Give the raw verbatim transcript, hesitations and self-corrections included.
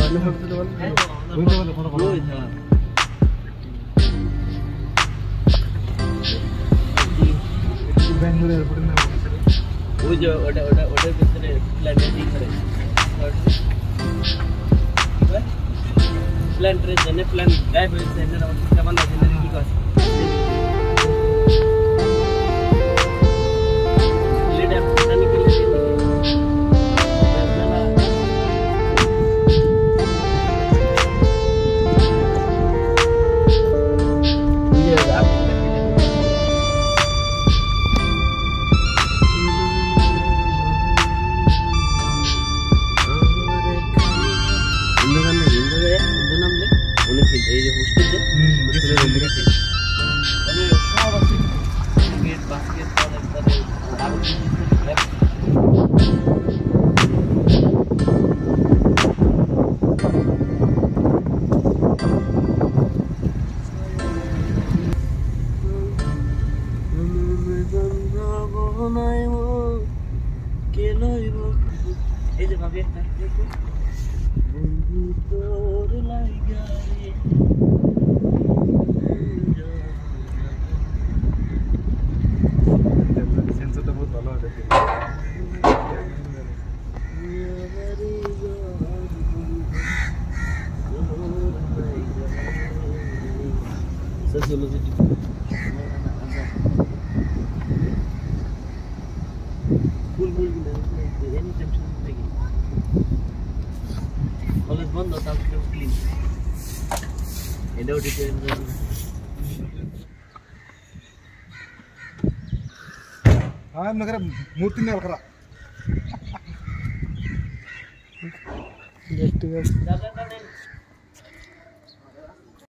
Bengaluru airport में वो जो ओटा ओटा ओटा कितने लैंडिंग करे प्लान ट्रेन जने प्लान ड्राइव से ना क्या बंदा जने की का लेट है पता नहीं कितने ये आप हाँ नगर मूर्ति ने अलकरा जस्ट